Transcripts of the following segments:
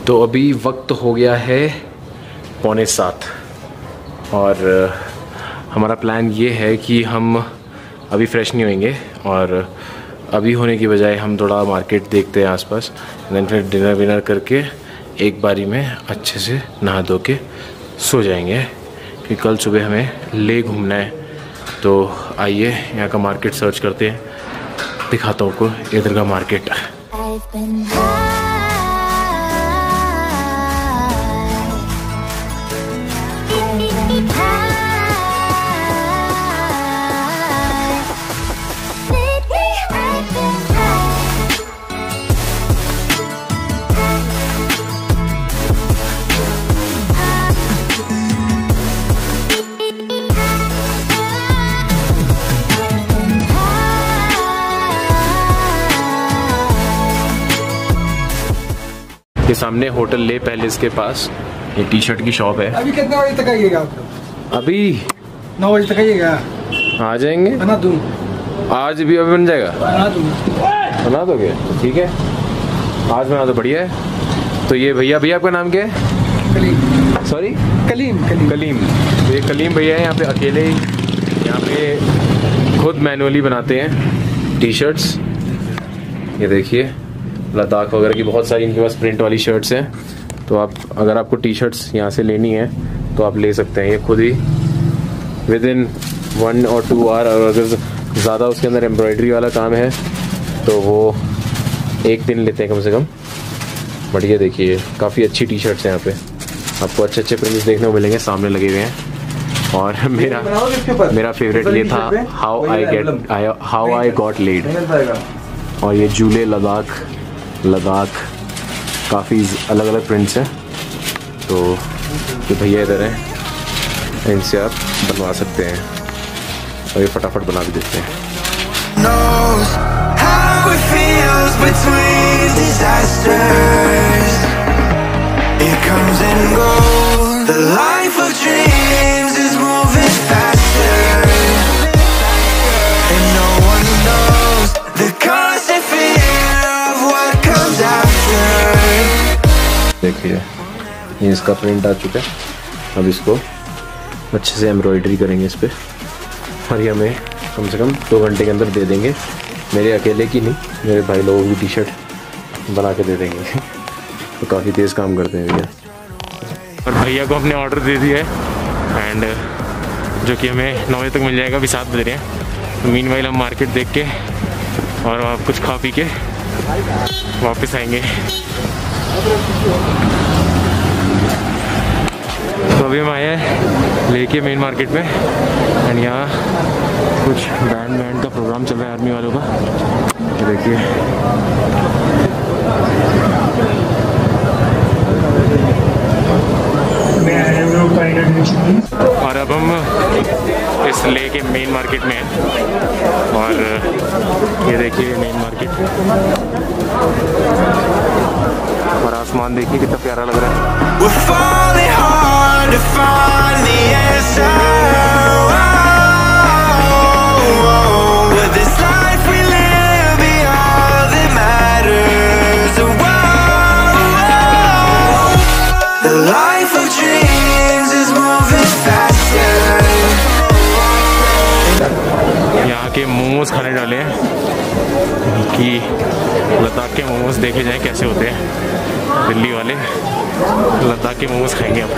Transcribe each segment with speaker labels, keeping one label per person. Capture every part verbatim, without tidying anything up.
Speaker 1: तो अभी वक्त हो गया है पौने सात और हमारा प्लान ये है कि हम अभी फ्रेश नहीं होंगे और अभी होने की बजाय हम थोड़ा मार्केट देखते हैं आसपास, देन फिर डिनर विनर करके एक बारी में अच्छे से नहा धो के सो जाएंगे कि कल सुबह हमें ले घूमना है। तो आइए यहाँ का मार्केट सर्च करते हैं, दिखाता हूँ आपको इधर का मार्केट। के सामने होटल ले पैलेस के पास ये टी शर्ट की शॉप है।
Speaker 2: अभी कितने बजे तक आइएगा आप लोग?
Speaker 1: अभी
Speaker 2: नौ बजे तक आइएगा।
Speaker 1: आ जाएंगे।
Speaker 2: बना दूँ?
Speaker 1: आज भी अभी बन जाएगा।
Speaker 2: बना दूँ।
Speaker 1: बना दोगे? ठीक है, आज बना दो, बढ़िया है। तो ये भैया भैया आपका नाम क्या है?
Speaker 2: कलीम।
Speaker 1: सॉरी
Speaker 2: कलीम कलीम
Speaker 1: कलीम। तो ये कलीम भैया है यहाँ पे अकेले ही, यहाँ पे खुद मैनुअली बनाते हैं टी शर्ट्स। ये देखिए लद्दाख वगैरह की बहुत सारी इनके पास प्रिंट वाली शर्ट्स हैं। तो आप अगर आपको टी शर्ट्स यहाँ से लेनी है तो आप ले सकते हैं। ये खुद ही विद इन वन और टू आवर, और अगर ज़्यादा उसके अंदर एम्ब्रॉयडरी वाला काम है तो वो एक दिन लेते हैं कम से कम। बढ़िया, देखिए काफ़ी अच्छी टी शर्ट्स हैं यहाँ पे, आपको अच्छे अच्छे प्रिंट्स देखने को मिलेंगे, सामने लगे हुए हैं। और मेरा मेरा फेवरेट ये था how I get how I got led. और ये जूले लद्दाख लद्दाख काफ़ी अलग अलग प्रिंट्स हैं। तो ये भैया इधर हैं, इनसे आप बनवा सकते हैं और ये फटाफट बना भी देते हैं। देखिए ये इसका प्रिंट आ चुका है। अब इसको अच्छे से एम्ब्रॉयडरी करेंगे इस पर, और ये हमें कम से कम दो घंटे के अंदर दे देंगे। मेरे अकेले की नहीं, मेरे भाई लोगों की टी शर्ट बना के दे देंगे। तो काफ़ी तेज़ काम करते हैं भैया। और भैया को हमने ऑर्डर दे दिया है एंड जो कि हमें नौ बजे तक मिल जाएगा, अभी सात बज रहे हैं। तो मीन वाइल हम मार्केट देख के और आप कुछ खा पी के वापस आएंगे। तो अभी हम आए हैं लेके मेन मार्केट में एंड यहाँ कुछ बैंड बैंड का प्रोग्राम चल रहा है आर्मी वालों का। ये देखिए और अब हम इस ले के मेन मार्केट में हैं और ये देखिए मेन मार्केट और आसमान देखिए कितना प्यारा लग रहा है। यहाँ के मोमोज खाने डाले हैं कि लद्दाख के मोमोज देखे जाएं कैसे होते हैं। दिल्ली वाले लद्दाख के मोमोज खाएंगे अब।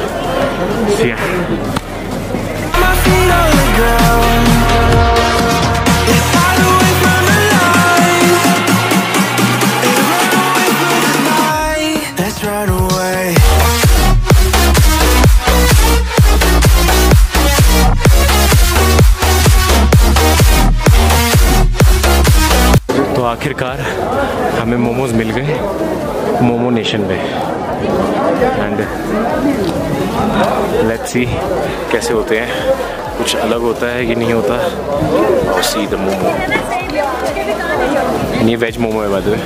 Speaker 1: तो आखिरकार हमें मोमोज मिल गए मोमो नेशन में एंड लेट्स सी कैसे होते हैं, कुछ अलग होता है कि नहीं होता। और सी द मोमो, ये वेज मोमो है बाय द वे।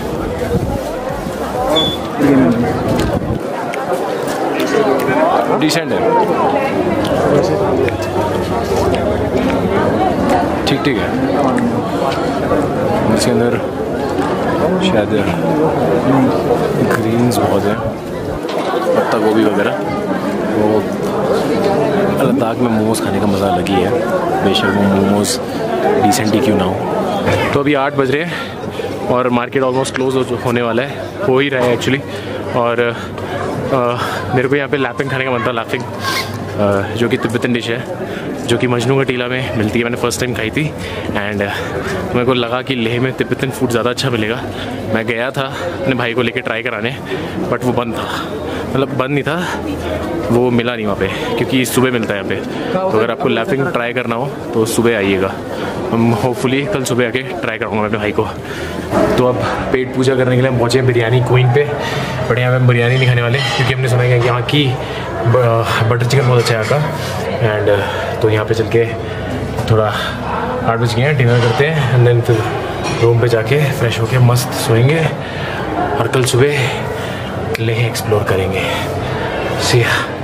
Speaker 1: डिसेंट है, ठीक ठीक है। इसके अंदर शायद ग्रीन्स बहुत हैं। पत्ता गोभी वगैरह। वो लद्दाख में मोमोज़ खाने का मज़ा अलग ही है, बेशक वो मोमोज़ डिसेंट ही क्यों ना हो। तो अभी आठ बज रहे हैं और मार्केट ऑलमोस्ट क्लोज हो होने वाला है, हो ही रहा है एक्चुअली। और आ, मेरे को यहाँ पे लैपिंग खाने का मन था, लैपिंग जो कि तिब्बतन डिश है, जो कि मजनू का टीला में मिलती है। मैंने फ़र्स्ट टाइम खाई थी एंड मेरे को लगा कि लेह में तिब्बतन फूड ज़्यादा अच्छा मिलेगा। मैं गया था अपने भाई को लेके ट्राई कराने, बट वो बंद था, मतलब बंद नहीं था, वो मिला नहीं वहाँ पे, क्योंकि सुबह मिलता है यहाँ पे। तो अगर आपको लैपिंग ट्राई करना हो तो सुबह आइएगा। हम होपफुली कल सुबह आके ट्राई कराऊंगा अपने भाई को। तो अब पेट पूजा करने के लिए हम पहुँचे बिरयानी क्वीन पे, बट यहाँ पे हम बिरयानी नहीं खाने वाले, क्योंकि हमने सुना है कि यहाँ की बटर चिकन बहुत अच्छा है यहाँ का। एंड तो यहाँ पे चल के थोड़ा आठ बज गए हैं, डिनर करते हैं एंड देन फिर रूम पे जाके फ्रेश होके मस्त सोएंगे और कल सुबह लेह एक्सप्लोर करेंगे। सी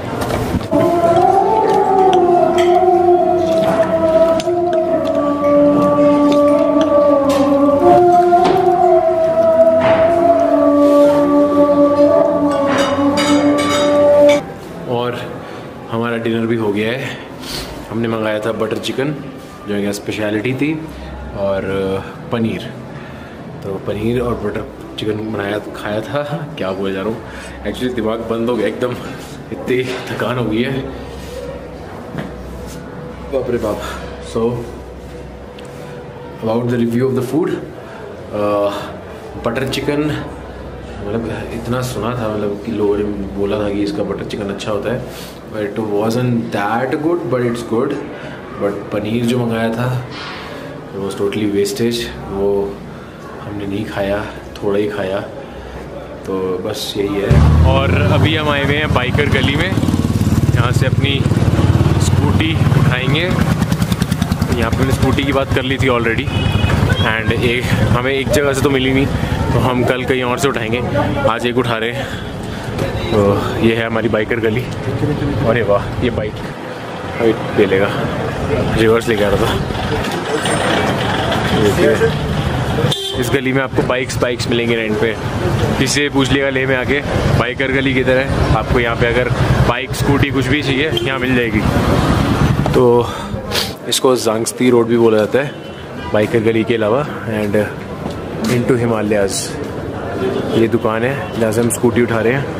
Speaker 1: और हमारा डिनर भी हो गया है। हमने मंगाया था बटर चिकन जो यहाँ स्पेशलिटी थी, और पनीर। तो पनीर और बटर चिकन बनाया खाया था। क्या बोल जा रहा हूँ, एक्चुअली दिमाग बंद हो गया एकदम, इतनी थकान हो गई है, बाप रे बाप। So about the review of the food, butter chicken मतलब इतना सुना था, मतलब कि लोगों ने बोला था कि इसका बटर चिकन अच्छा होता है, but it wasn't that good, but it's good. But paneer जो मंगाया था वो वाज टोटली वेस्टेज, वो हमने नहीं खाया, थोड़ा ही खाया। तो बस यही है। और अभी हम आए हुए हैं बाइकर गली में, यहाँ से अपनी स्कूटी उठाएंगे। यहाँ पे मैंने स्कूटी की बात कर ली थी ऑलरेडी, एंड एक हमें एक जगह से तो मिली नहीं, तो हम कल कहीं और से उठाएंगे, आज एक उठा रहे हैं। तो ये है हमारी बाइकर गली। अरे वाह, ये बाइक ले लेगा, रिवर्स लेके आ रहा था। इस गली में आपको बाइक्स बाइक्स मिलेंगे रेंट पे। किसी से पूछ लिएगा लेह में आके बाइकर गली किधर है, आपको यहाँ पे अगर बाइक स्कूटी कुछ भी चाहिए यहाँ मिल जाएगी। तो इसको जांगस्ती रोड भी बोला जाता है बाइकर गली के अलावा। एंड इनटू हिमालयाज़ ये दुकान है जहाँ से हम स्कूटी उठा रहे हैं।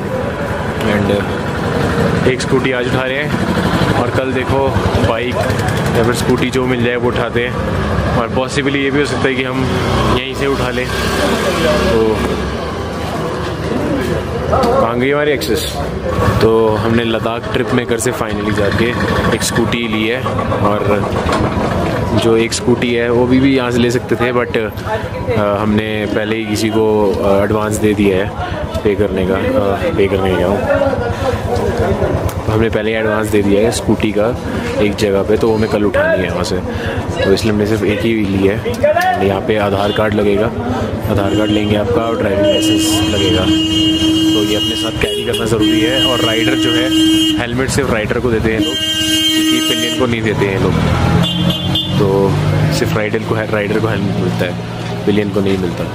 Speaker 1: एंड एक स्कूटी आज उठा रहे हैं और कल देखो बाइक या फिर स्कूटी जो मिल जाए वो उठाते हैं। और पॉसिबली ये भी हो सकता है कि हम यहीं से उठा लें। तो कहाँ गई हमारी एक्सेस। तो हमने लद्दाख ट्रिप में घर से फाइनली जाके एक स्कूटी ली है, और जो एक स्कूटी है वो भी भी यहाँ से ले सकते थे, बट हमने पहले ही किसी को एडवांस दे दिया है पे करने का पे करने गया हूँ। तो हमने पहले ही एडवांस दे दिया है स्कूटी का एक जगह पे, तो वो हमें कल उठानी है वहाँ से। तो इसलिए हमने सिर्फ एक ही ली है। यहाँ पे आधार कार्ड लगेगा, आधार कार्ड लेंगे आपका, और ड्राइविंग लाइसेंस लगेगा। तो ये अपने साथ कैरी करना ज़रूरी है। और राइडर जो है हेलमेट सिर्फ राइडर को देते हैं लोग, क्योंकि पिलियन को नहीं देते हैं लोग। तो सिर्फ राइडर को राइडर को हेलमेट मिलता है, पिलियन को नहीं मिलता।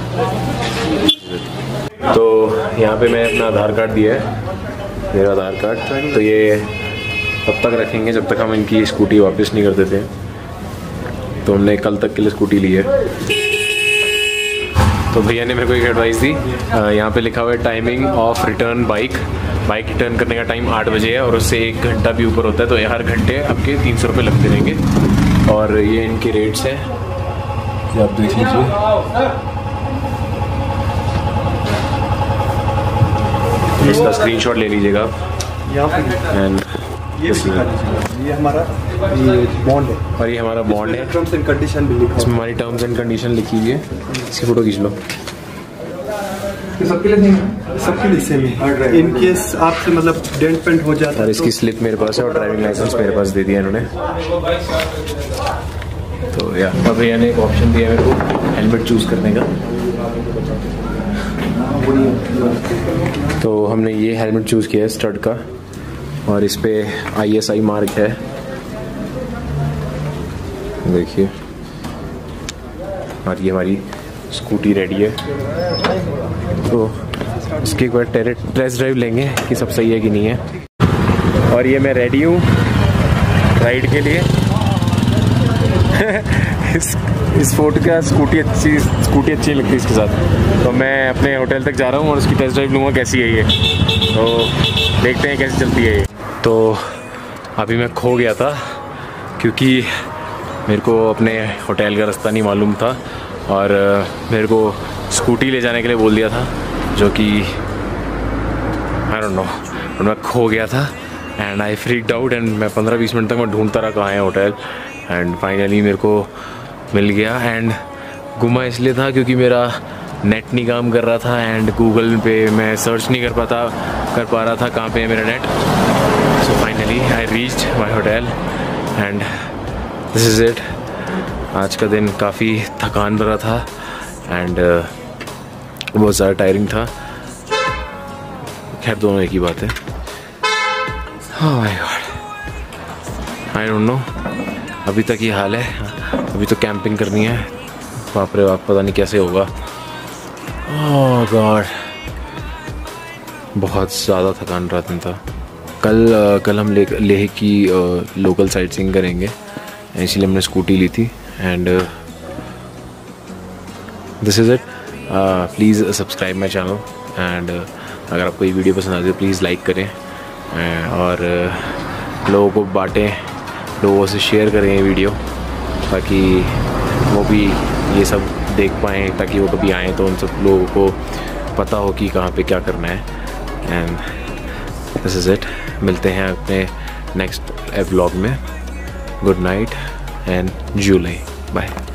Speaker 1: तो यहाँ पे मैं अपना आधार कार्ड दिया है, मेरा आधार कार्ड। तो ये तब तक रखेंगे जब तक हम इनकी स्कूटी वापस नहीं कर देते। तो हमने कल तक के लिए स्कूटी ली है। तो भैया ने मेरे को एक एडवाइस दी, यहाँ पे लिखा हुआ है timing of return bike bike return करने का टाइम आठ बजे है, और उससे एक घंटा भी ऊपर होता है, तो हर घंटे आपके तीन सौ रुपये लगते रहेंगे। और ये इनके रेट्स हैं, ये आप देख लीजिए। इसका स्क्रीनशॉट ले लीजिएगा आप। एंड
Speaker 2: ये ये हमारा ये बॉन्ड है,
Speaker 1: और ये हमारा बॉन्ड है।
Speaker 2: टर्म्स एंड कंडीशन भी लिखा है,
Speaker 1: इसमें हमारी टर्म्स एंड कंडीशन लिखी हुई है। इसकी फ़ोटो खींच लो।
Speaker 2: सबके लिए नहीं, सबके लिए सेम है। इन केस आपसे मतलब डेंट पेंट हो जाता है।
Speaker 1: और इसकी स्लिप मेरे पास है, और ड्राइविंग लाइसेंस मेरे पास दे दिया इन्होंने। तो या अब भैया ने एक ऑप्शन दिया मेरे को हेलमेट चूज़ करने का। तो हमने ये हेलमेट चूज़ किया है स्टड का, और इस पे आई एस आई मार्क है, देखिए। और ये हमारी स्कूटी रेडी है। तो उसकी एक बार टेस्ट ड्राइव लेंगे कि सब सही है कि नहीं है। और ये मैं रेडी हूँ राइड के लिए। इस इस फोर्ड का स्कूटी अच्छी स्कूटी अच्छी लगती है इसके साथ। तो मैं अपने होटल तक जा रहा हूँ और उसकी टेस्ट ड्राइव लूँगा कैसी है ये, तो देखते हैं कैसी चलती है ये। तो अभी मैं खो गया था क्योंकि मेरे को अपने होटल का रास्ता नहीं मालूम था और मेरे को स्कूटी ले जाने के लिए बोल दिया था, जो कि आई डोंट नो, और मैं खो गया था and I freaked out and मैं पंद्रह बीस मिनट तक मैं ढूंढता रहा कहाँ है होटल एंड फाइनली मेरे को मिल गया। एंड गुमा इसलिए था क्योंकि मेरा नेट नहीं काम कर रहा था एंड गूगल पे मैं सर्च नहीं कर पाता कर पा रहा था कहाँ पे है मेरा net. So finally I reached my hotel and this is it. आज का दिन काफ़ी थकान भरा था एंड uh, बहुत ज़्यादा टायरिंग था। खैर दोनों एक ही बात है। Oh my God, I don't know, अभी तक ये हाल है। अभी तो कैंपिंग करनी है, बाप रे बाप, पता नहीं कैसे होगा। ओह गॉड, बहुत ज़्यादा थकान रात में था। कल कल हम ले लेह की लोकल साइट सीइंग करेंगे, इसलिए हमने स्कूटी ली थी and this is it. Please subscribe my channel and अगर आपको ये वीडियो पसंद आती है प्लीज़ लाइक करें uh, और uh, लोगों को बांटें, लोगों से शेयर करें ये वीडियो ताकि वो भी ये सब देख पाएँ, ताकि वो कभी आएँ तो उन सब लोगों को पता हो कि कहाँ पे क्या करना है। And this is it. मिलते हैं अपने नेक्स्ट व्लॉग में। गुड नाइट एंड जुलाई, बाय।